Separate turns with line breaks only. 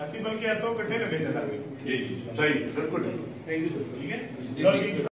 ਅਸੀਂ ਬਲਕਿ ਇੱਥੋਂ ਇਕੱਠੇ ਲੱਗੇ ਚੱਲਾਂਗੇ।
ਜੀ ਸਹੀ ਬਿਲਕੁਲ
ਥੈਂਕ ਯੂ ਸਰ। ਠੀਕ ਹੈ।